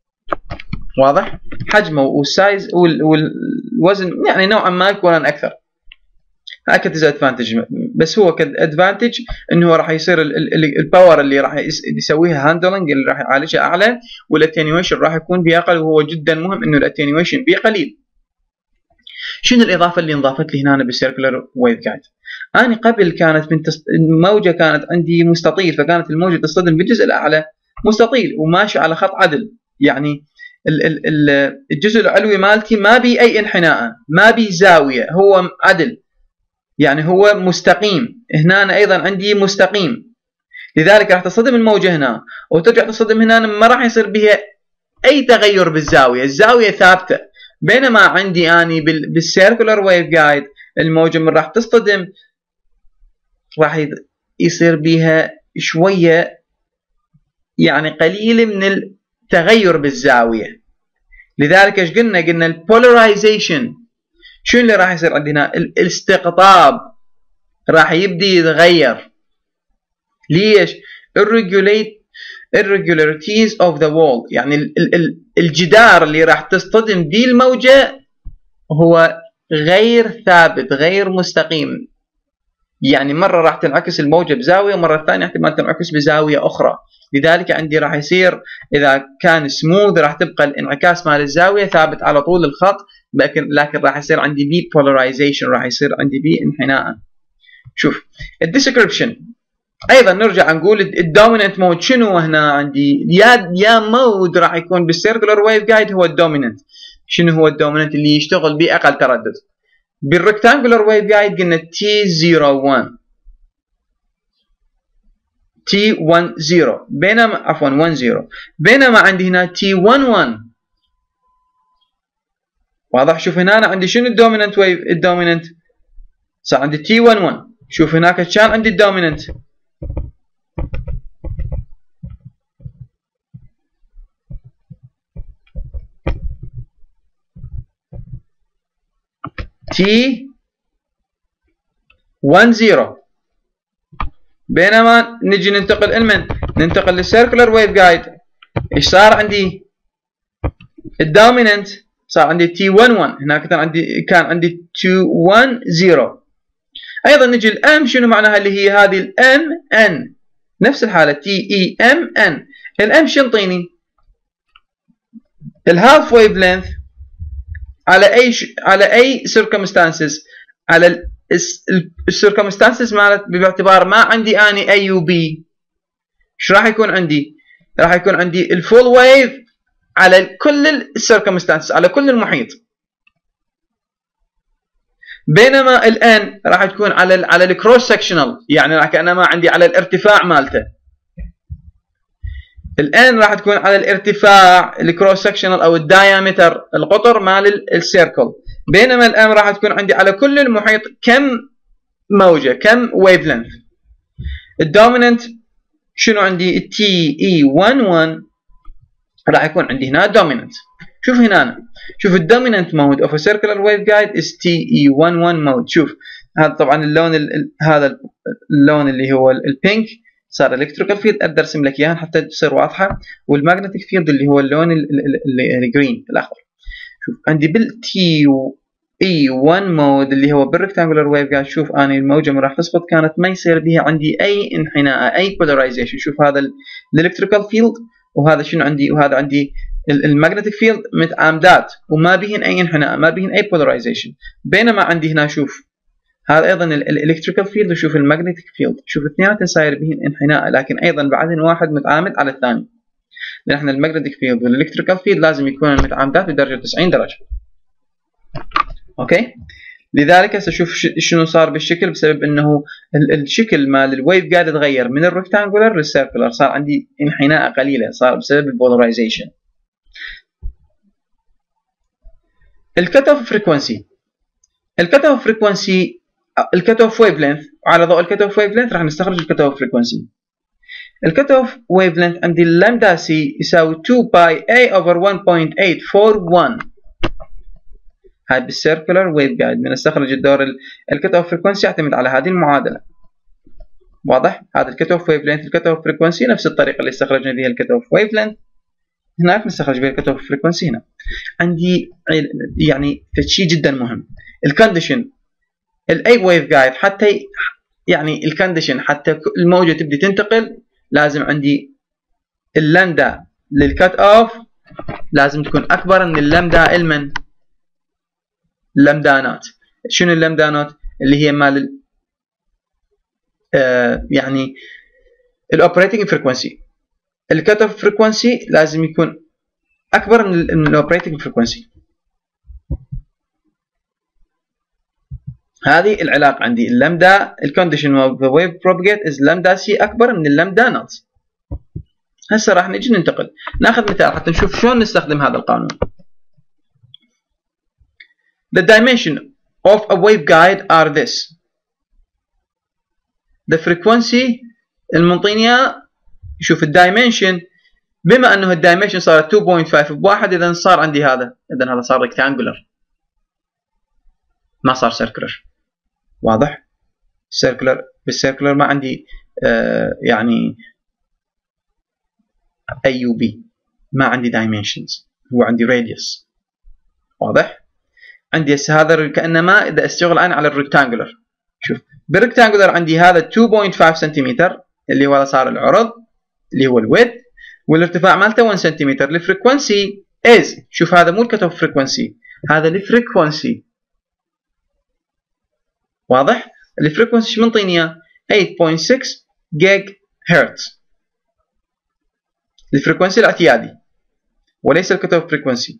واضح؟ حجمه والسايز والوزن يعني نوعا ما يكون اكثر. هاي كديسادفانتج. بس هو كادفانتج انه راح يصير الباور اللي راح يسويها هاندلنج اللي راح يعالجها اعلى والاتنيويشن راح يكون باقل. وهو جدا مهم انه الاتنيويشن بقليل. شنو الاضافه اللي انضافت لي هنا بالسيركولار ويف جايد؟ انا قبل كانت الموجه كانت عندي مستطيل فكانت الموجه تصطدم بالجزء الاعلى مستطيل وماشي على خط عدل. يعني الجزء العلوي مالتي ما بي اي انحناء ما بي زاويه هو عدل. يعني هو مستقيم. هنا أنا ايضا عندي مستقيم. لذلك راح تصطدم الموجه هنا وترجع تصطدم هنا ما راح يصير بها اي تغير بالزاويه. الزاويه ثابته. بينما عندي اني بالسيركولار ويف جايد الموجه من راح تصطدم راح يصير بها شويه يعني قليل من التغير بالزاويه. لذلك ايش قلنا البولاريزيشن. شنو اللي راح يصير عندنا؟ الاستقطاب راح يبدي يتغير. ليش؟ irregularities of the wall. يعني الجدار اللي راح تصطدم به الموجة هو غير ثابت غير مستقيم. يعني مرة راح تنعكس الموجة بزاوية ومرة ثانية احتمال تنعكس بزاوية أخرى. لذلك عندي راح يصير إذا كان سموث راح تبقى الانعكاس مال الزاوية ثابت على طول الخط. لكن راح يصير عندي بي polarization راح يصير عندي بي انحناء. شوف الديسكريبشن. ايضا نرجع نقول الدوميننت مود شنو هنا عندي؟ يا مود راح يكون بالسيركولار ويف جايد هو الدوميننت. شنو هو الدوميننت؟ اللي يشتغل باقل تردد. بالريكتانجولار ويف جايد قلنا T01 T10 بينما عفوا 10 بينما عندي هنا T11. واضح؟ شوف هنا أنا عندي شنو الدوميننت ويف؟ الدوميننت صار عندي T11. شوف هناك كان عندي الدوميننت T10. بينما نجي ننتقل لمن؟ ننتقل للسيركولار ويف جايد. ايش صار عندي؟ الدوميننت صار عندي T11. هناك كان عندي T10. ايضا نجي الام. شنو معناها؟ اللي هي هذه الام ان. نفس الحاله TEMN. الام شو ينطيني؟ الهاف ويف لينث على اي circumstances، على السيركمستانسز مالت باعتبار ما عندي اني اي وبي، ايش راح يكون عندي؟ راح يكون عندي الفول ويف على كل السيركمستانسز، على كل المحيط. بينما الان راح تكون على الكروس سكشنال، يعني راح كانما عندي على الارتفاع مالته. الان راح تكون على الارتفاع الكروس سكشنال او الدايمتر، القطر مال السيركل. بينما الان راح تكون عندي على كل المحيط كم موجه، كم ويف لينث. الدوميننت شنو عندي؟ تي اي 11 راح يكون عندي هنا دوميننت. شوف هنا، شوف الدوميننت مود اوف سيركلر ويف جايد از تي اي 11 مود. شوف هذا طبعا اللون هذا اللون اللي هو البينك صار الكتريكال فيلد، اقدر ارسم لك اياها حتى تصير واضحه. والماجنتيك فيلد اللي هو اللون الجرين الاخضر. شوف عندي بالتي اي 1 مود اللي هو بالريكتانجولار ويف جايد، شوف انا الموجه من راح تسقط كانت ما يصير بها عندي اي انحناء، اي بولاريزيشن. شوف هذا الالكتريكال فيلد، وهذا شنو عندي؟ وهذا عندي الماجنتيك فيلد متعامدات وما بهن اي انحناء، ما بهن اي بولاريزيشن. بينما عندي هنا شوف هذا ايضا الالكتريكال فيلد، وشوف الماجنتيك فيلد، شوف اثنيناتهم صاير بهن انحناء، لكن ايضا بعدين واحد متعامد على الثاني. لان احنا الماجنتيك فيلد والالكتريكال فيلد لازم يكونوا متعامدات بدرجه 90 درجه. اوكي؟ لذلك هسه شوف شنو صار بالشكل، بسبب انه الشكل مال الويف جايد تغير من الريكتانجولار للسيركلر، صار عندي انحناء قليله، صار بسبب البولاريزيشن. الكت اوف فريكونسي، الكت اوف فريكونسي، الكت اوف ويف لينث. على ضوء الكت اوف ويف لينث راح نستخرج الكت اوف فريكونسي. الكت اوف ويف لينث عندي اللامدا سي يساوي 2 باي اي اوفر 1.841. هاي بالسيركلر ويف جايد من استخرج الدور الكت اوف فريكونسي يعتمد على هذه المعادله. واضح؟ هذا الكت اوف ويف لينث، الكت اوف فريكونسي نفس الطريقه اللي استخرجنا بها الكت اوف ويف لينث، هناك نستخرج بها الكت اوف فريكونسي هنا. عندي يعني شيء جدا مهم، الكونديشن الاي ويف جايد حتى يعني الكونديشن حتى الموجه تبدي تنتقل، لازم عندي اللامدا للكت اوف لازم تكون اكبر من اللامدا المن اللامدا نوت. شنو اللامدا نوت؟ اللي هي مال يعني الاوبريتنج فريكونسي. الكت اوف فريكونسي لازم يكون اكبر من الاوبريتنج فريكونسي. هذه العلاقه عندي اللامدا الكونديشن اوف ذا ويف بروباجيت از لامدا سي اكبر من اللامدا نوت. هسه راح نجي ننتقل ناخذ مثال حتى نشوف شلون نستخدم هذا القانون. The dimension of a waveguide are this. The frequency المنطينية، شوف الدايمنشن، بما انه الدايمنشن صارت 2.5 بواحد، اذا صار عندي هذا، اذا هذا صار ريكتانجولر ما صار سيركلر. واضح؟ سيركلر بالسيركلر ما عندي يعني اي يو بي، ما عندي دايمنشنز، هو عندي راديوس. واضح؟ عندي هسه هذا كانما اذا اشتغل انا على الريكتانجولر. شوف بالريكتانجولر عندي هذا 2.5 سنتيمتر اللي هو صار العرض اللي هو الويدث، والارتفاع مالته 1 سنتيمتر. الفريكونسي از، شوف هذا مو الكت اوف فريكونسي، هذا الفريكونسي. واضح؟ الفريكونسي ايش منطيني اياه؟ 8.6 جيج هرتز. الفريكونسي الاعتيادي وليس الكت اوف فريكونسي.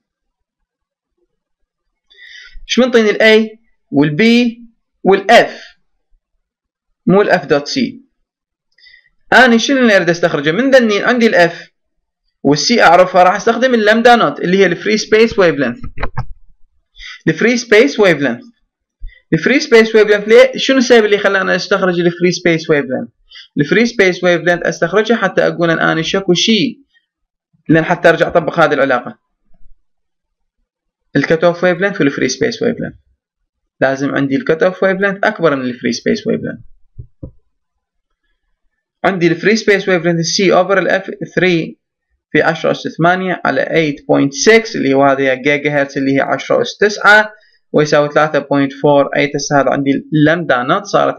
ايش منطيني الاي والبي والاف، مو الاف دوت سي. انا شنو اللي اريد استخرجه من ذنين؟ عندي الاف والسي اعرفها، راح استخدم اللامدا نوت اللي هي الفري سبيس ويف لينث. الفري سبيس ويف لينث، الفري سبيس ويف لينث ليه؟ شنو السبب اللي خلاني استخرج الفري سبيس ويف لينث؟ الفري سبيس ويف لينث استخرجها حتى اقول ان انا شكو شيء، لان حتى ارجع اطبق هذه العلاقه. الكت اوف ويف لينث والفري سبيس ويف لينث، لازم عندي الكت اوف ويف لينث اكبر من الفري سبيس ويف لينث. عندي الفري سبيس ويف لينث سي اوفر الاف 3 في 10 اس 8 على 8.6 اللي هو هذا جيجا هرتز اللي هي 10 اس 9 ويساوي 3.48. هسه هذا عندي اللامدا نوت صارت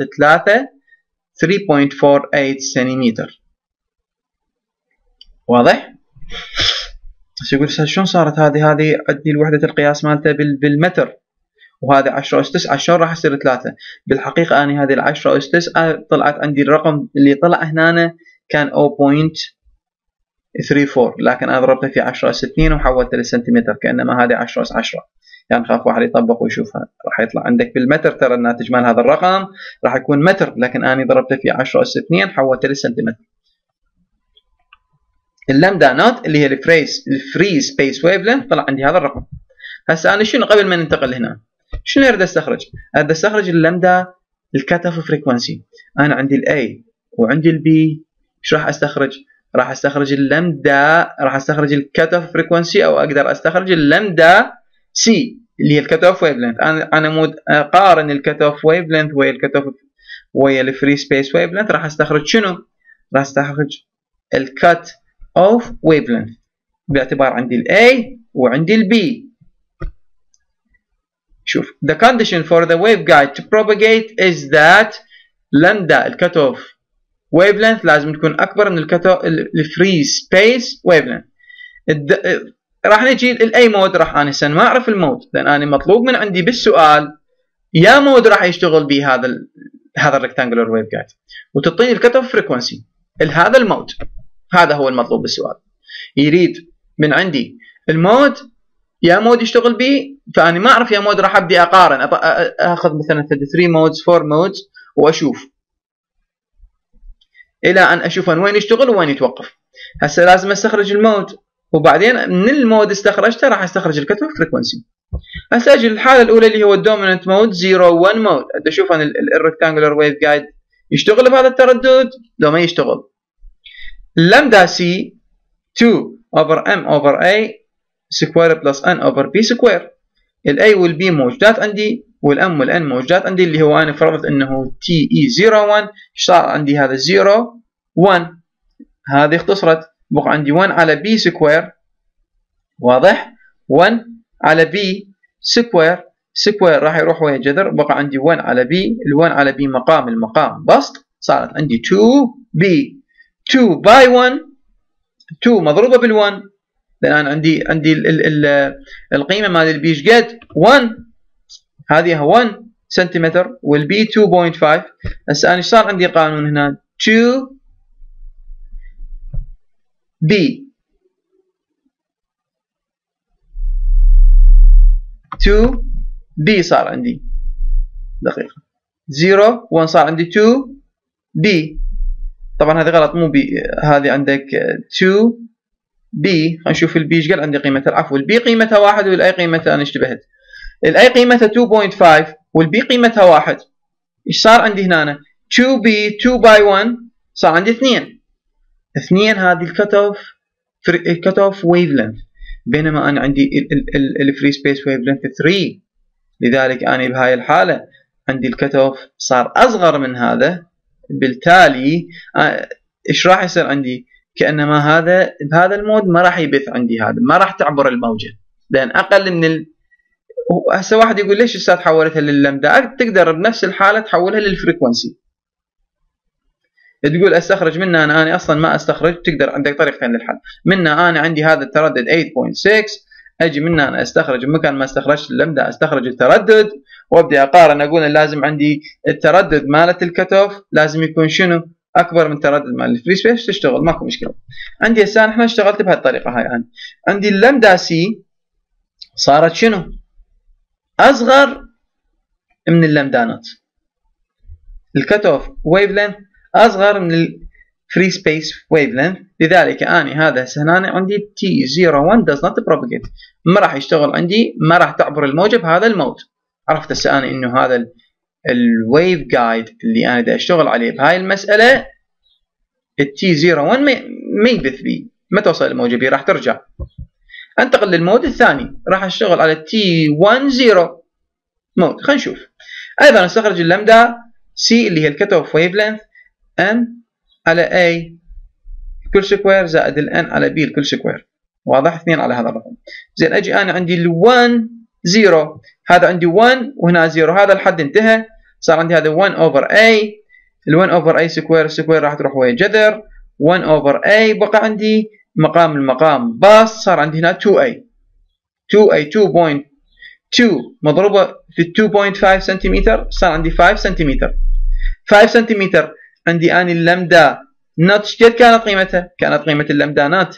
3.48 سنتيمتر. واضح؟ بس يقول شلون صارت هذه عندي وحدة القياس مالته بالمتر، وهذا 10 أس 9 شلون راح يصير 3؟ بالحقيقة أنا هذه ال 10 أس 9 طلعت عندي الرقم اللي طلع هنا كان 0.34، لكن أنا ضربته في 10 أس 2 وحولته للسنتيمتر، كأنما هذه 10 أس 10. يعني خاف واحد يطبق ويشوفها، راح يطلع عندك بالمتر، ترى الناتج مال هذا الرقم راح يكون متر، لكن أنا ضربته في 10 أس 2 حولته للسنتيمتر. اللامدا نوت اللي هي الفري سبيس ويف لينث طلع عندي هذا الرقم. هسه أنا شنو قبل ما ننتقل هنا شنو اريد استخرج؟ اريد استخرج اللامدا الكات اوف فريكونسي. انا عندي الاي وعندي البي، ايش راح استخرج؟ راح استخرج اللامدا، راح استخرج الكات اوف فريكونسي، او اقدر استخرج اللامدا سي اللي هي الكات اوف ويف لينث. انا اقارن الكات اوف ويف لينث ويا الكات اوف ويا الفري سبيس ويف لينث، راح استخرج شنو؟ راح استخرج الكات اوف ويف لينث باعتبار عندي الاي وعندي البي. شوف the condition for the waveguide to propagate is that lambda الكت اوف wavelength لازم تكون اكبر من الفري سبيس wavelength. راح نجي لاي مود، راح انا هسه ما اعرف المود، لان انا مطلوب من عندي بالسؤال يا مود راح يشتغل به هذا الريكتانجولار ويف جايد، وتعطيني الكت اوف فريكونسي لهذا المود. هذا هو المطلوب بالسؤال، يريد من عندي المود يا مود يشتغل به، فأنا ما أعرف يا مود راح أبدي أقارن، أخذ مثلا 3 مودز 4 مودز وأشوف إلى أن أشوف وين يشتغل وين يتوقف. هسه لازم أستخرج المود، وبعدين من المود استخرجته راح أستخرج الكت اوف فريكونسي. هسه أجي الحالة الأولى اللي هو الدوميننت مود 0 1 مود، أبدي أشوف أن الريكتانجولار ويف جايد يشتغل بهذا التردد لو ما يشتغل. اللامدا سي 2 over m over a سكوير بلس n over b سكوير. الاي والبي موجودات عندي، والام والان موجودات عندي، اللي هو انا فرضت انه تي اي 01، صار عندي هذا 0 1، هذه اختصرت بقى عندي 1 على بي سكوير، واضح؟ 1 على بي سكوير، سكوير راح يروح ويا جذر، بقى عندي 1 على بي، ال1 على بي مقام المقام بسط، صارت عندي 2 بي 2 باي 1، 2 مضروبه بال1، لان انا عندي القيمه مال البي ايش قد؟ 1، هذه 1 سنتيمتر، والبي 2.5. هسه انا ايش صار عندي قانون هنا؟ 2 بي 2 بي صار عندي دقيقه 0 1 صار عندي 2 بي. طبعا هذه غلط، مو بي، هذه عندك 2 بي. خلينا نشوف البي ايش قد عندي قيمتها، العفو البي قيمتها 1 والاي قيمتها انا اشتبهت، الاي قيمتها 2.5 والبي قيمتها 1. ايش صار عندي هنا؟ 2 بي 2 باي 1 صار عندي 2 هذه الكت اوف ويف لينث، بينما انا عندي الفري سبيس ويف لينث 3، لذلك انا بهاي الحاله عندي الكت اوف صار اصغر من هذا، بالتالي ايش راح يصير عندي؟ كانما هذا بهذا المود ما راح يبث عندي، هذا ما راح تعبر الموجه، لان اقل من هسه واحد يقول ليش استاذ حولتها لللامدا؟ تقدر بنفس الحاله تحولها للفريكونسي، تقول استخرج منها انا اصلا ما استخرج، تقدر عندك طريقتين للحل، منها انا عندي هذا التردد 8.6، اجي منها انا استخرج مكان ما استخرجت اللامدا استخرج التردد، وابدا اقارن اقول لازم عندي التردد مالت الكت اوف لازم يكون شنو؟ اكبر من تردد مال الفري سبيس تشتغل، ماكو مشكله. عندي هسه احنا اشتغلت بهالطريقه هاي، انا عندي اللامدا سي صارت شنو؟ اصغر من اللامدا نوت، الكت اوف ويف لينث اصغر من الفري سبيس ويف لينث، لذلك انا هذا هسه هنا عندي تي 01 does not propagate، ما راح يشتغل عندي، ما راح تعبر الموجه بهذا المود. عرفت هسه انا انه هذا الويف جايد اللي انا دا اشتغل عليه بهاي المساله التي 01 ما يبث بي، ما توصل الموجه بي، راح ترجع. انتقل للمود الثاني، راح اشتغل على تي 10 مود. خلينا نشوف. ايضا استخرج اللامدا سي اللي هي الكت اوف ويف لينث ان على اي كل سكوير زائد الان على بي الكل سكوير، واضح؟ 2 على هذا الرقم. زين اجي انا عندي ال1 0، هذا عندي 1 وهنا 0، هذا الحد انتهى، صار عندي هذا 1 اوفر اي، ال1 اوفر اي سكوير، السكوير راح تروح ويا جذر 1 اوفر اي، بقى عندي مقام المقام باص صار عندي هنا 2A 2.2 مضروبة في 2.5 سنتيمتر صار عندي 5 سنتيمتر. 5 سنتيمتر عندي أني اللمدا نوت شقد كانت قيمتها؟ كانت قيمة اللمدا نوت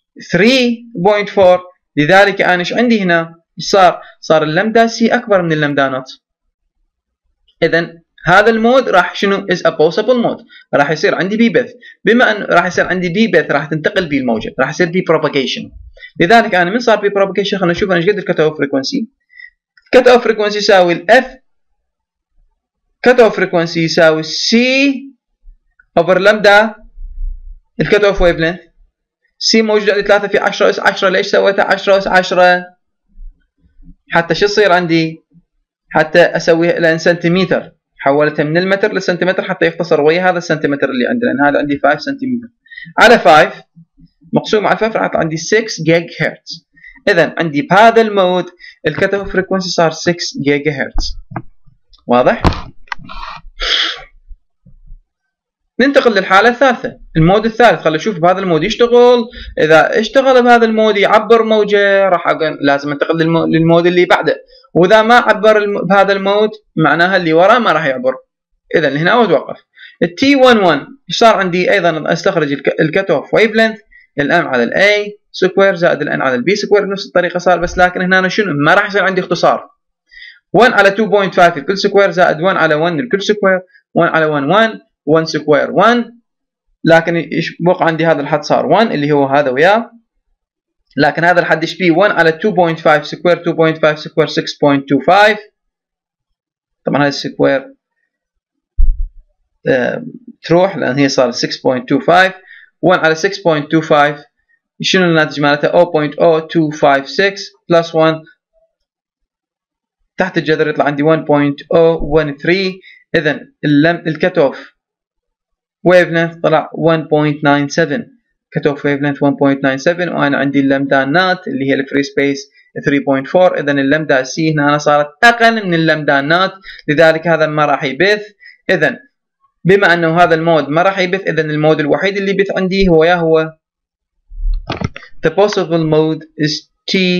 3.4. لذلك أنا ايش عندي هنا؟ صار اللمدا سي أكبر من اللمدا نوت. إذا هذا المود راح شنو؟ is a possible mode. راح يصير عندي بي بث. بما أن راح يصير عندي بي بث راح تنتقل بي الموجة، راح يصير بي propagation. لذلك أنا من صار بي propagation خلينا نشوف أنا ايش قد الكت اوف فريكونسي. الكت اوف فريكونسي يساوي الاف كت اوف فريكونسي يساوي سي اوفر لمدا الكت اوف ويف لينث. سي موجود عندي 3 في 10 اس 10. ليش سويتها 10 اس 10؟ حتى شو يصير عندي؟ حتى اسويها الى سنتيمتر، حولتها من المتر للسنتيمتر حتى يختصر ويا هذا السنتيمتر اللي عندنا، لان هذا عندي 5 سنتيمتر على 5 مقسوم على 5 راح يطلع عندي 6 جيجا هرتز. اذا عندي بهذا المود الكت اوف فريكونسي صار 6 جيجا هرتز. واضح؟ ننتقل للحالة الثالثة، المود الثالث. خلينا نشوف بهذا المود يشتغل. إذا اشتغل بهذا المود يعبر موجة راح لازم انتقل للمود اللي بعده، وإذا ما عبر بهذا المود معناها اللي وراه ما راح يعبر. إذا هنا أوقف. التي 11 ايش صار عندي؟ أيضا استخرج الكت اوف ويف لينث الام على الاي سكوير زائد الان على البي سكوير بنفس الطريقة صار، بس لكن هنا شنو؟ ما راح يصير عندي اختصار. 1 على 2.5 الكل سكوير زائد 1 على 1 الكل سكوير. 1 على 1 1 سكوير 1، لكن يبقى عندي هذا الحد صار 1 اللي هو هذا وياه، لكن هذا الحد ايش فيه؟ 1 على 2.5 سكوير 2.5 سكوير 6.25. طبعا هذا السكوير تروح لان هي صار 6.25. 1 على 6.25 شنو الناتج مالتها؟ 0.0256 بلس 1 تحت الجذر يطلع عندي 1.013. اذا الكت اوف ويف لينث طلع 1.97. كت اوف ويف لينث 1.97، وانا عندي اللمدا نات اللي هي الفري سبيس 3.4. اذا اللمدا سي هنا صارت اقل من اللمدا نات، لذلك هذا ما راح يبث. اذا بما انه هذا المود ما راح يبث، اذا المود الوحيد اللي يبث عندي هو the possible mode is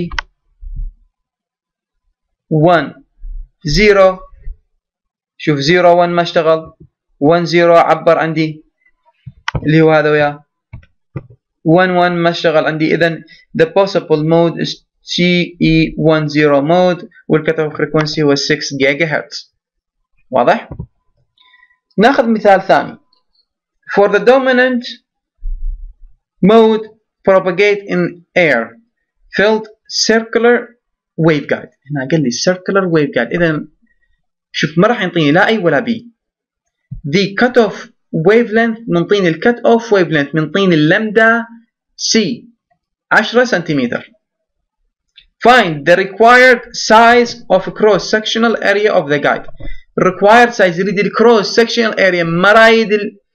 T1 0. شوف 0 1 ما اشتغل، 1 0 عبر عندي اللي هو هذا وياه، 1 1 ما اشتغل عندي. اذا the possible mode is TE10 mode والكت اوف فريكونسي هو 6 جيجا هرتز. واضح؟ ناخذ مثال ثاني. For the dominant mode propagate in air filled circular waveguide. هنا قال لي circular waveguide. اذا شوف ما راح ينطيني لا اي ولا بي. The cutoff wavelength منطيني الكت اوف wavelength منطيني اللمدا سي 10 سنتيمتر. Find the required size of cross sectional area of the guide. required size يريد الكروس sectional area، ما رايد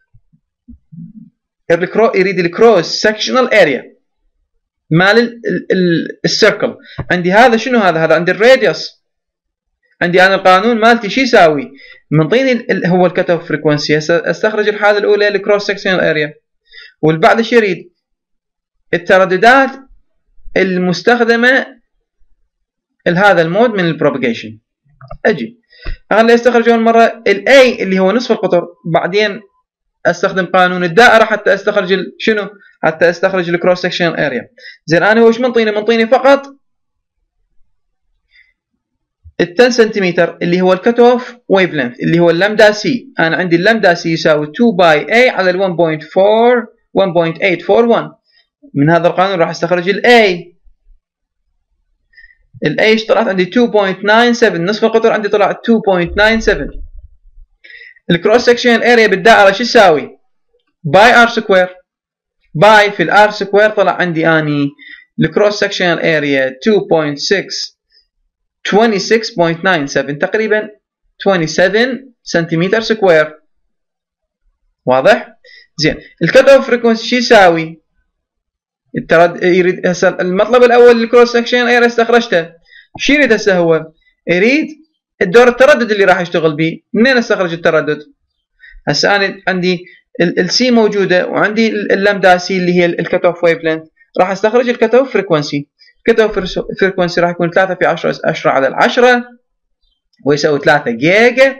يريد الكروس sectional area مال السيركل. عندي هذا شنو هذا عندي الراديوس. عندي انا القانون مالتي شو يساوي؟ منطيني هو الكت اوف فريكونسي. استخرج الحاله الاولى الكروس سكشنال اريا، والبعد ايش يريد؟ الترددات المستخدمه لهذا المود من البروباجيشن. اجي خليني استخرج اول مره الاي اللي هو نصف القطر، بعدين استخدم قانون الدائره حتى استخرج شنو؟ حتى استخرج الكروس سكشنال اريا. زين انا هو ايش منطيني فقط ال 10 سنتيمتر اللي هو الكت اوف ويف لينث اللي هو اللمدا سي. انا عندي اللمدا سي يساوي 2 باي اي على ال 1.841. من هذا القانون راح استخرج الاي. الاي ايش طلعت عندي؟ 2.97. نصف القطر عندي طلع 2.97. الكروس سكشن اريا بالدائره شو يساوي؟ باي ار سكوير. باي في الار سكوير طلع عندي اني الكروس سكشن اريا 26.97 تقريبا 27 سنتيمتر سكوير. واضح؟ زين الكت اوف فريكونسي شو يساوي؟ يريد هسه المطلب الاول الكروس سكشن اريا استخرجته. شو يريد هسه هو؟ يريد الدور التردد اللي راح يشتغل به. منين استخرج التردد؟ هسه انا عندي السي موجوده وعندي اللامدا سي اللي هي الكت اوف ويف لينث، راح استخرج الكت اوف فريكونسي. الكت اوف فريكونسي راح يكون 3 في 10 على 10 ويساوي 3 جيجا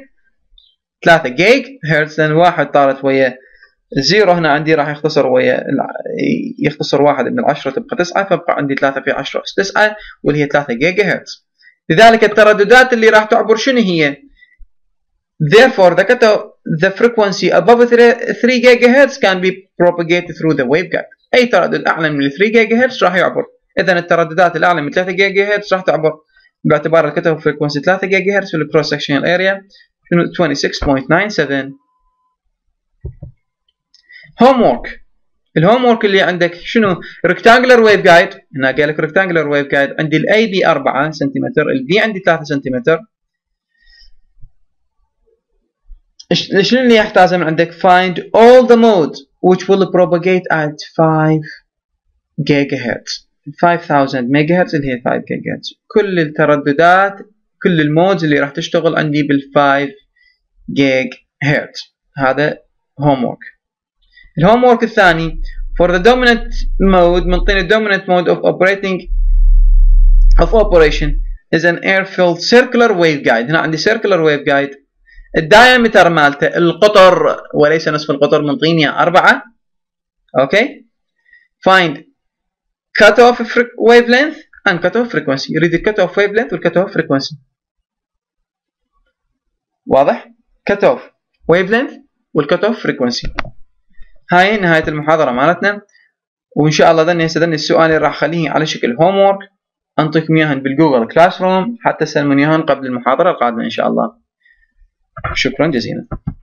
هرتز، لان واحد طارت ويا الزيرو هنا عندي راح يختصر ويا يختصر 1 من 10 تبقى 9، فبقى عندي 3 في 10 أس 9 واللي هي 3 جيجا هرتز. لذلك الترددات اللي راح تعبر شنو هي؟ Therefore, the frequency above 3 GHz can be propagated through the waveguide. أي تردد أعلى من 3 GHz راح يعبر. إذا الترددات الأعلى من 3 GHz راح تعبر باعتبار الكتف فريكونسي 3 GHz في الكروس سكشنال اريا 26.97. الهوم وورك اللي عندك شنو؟ Rectangular Waveguide. هنا قال لك Rectangular Waveguide عندي الاي بي 4 سنتيمتر، البي عندي 3 سنتيمتر. شنو اللي يحتاجه من عندك؟ Find all the modes which will propagate at 5 GHz. 5000 MHz اللي هي 5 GHz. كل الترددات، كل المودز اللي راح تشتغل عندي بال 5 GHz. هذا هوم وورك. الهوم وورك الثاني for the dominant mode منطيني dominant mode of operation is an air-filled circular waveguide. هنا عندي circular waveguide. الدايمتر مالته القطر وليس نصف القطر، منطيني 4. اوكي. find cutoff wavelength and cutoff frequency. يريد cutoff wavelength والcutoff frequency. واضح؟ cutoff wavelength والcutoff frequency. هاي نهاية المحاضرة مالتنا، وإن شاء الله ذني السؤال اللي راح أخليه على شكل هوم وورك أنطيكم إياهن بالجوجل كلاس روم حتى تسلمون إياهن قبل المحاضرة القادمة إن شاء الله. شكرا جزيلا.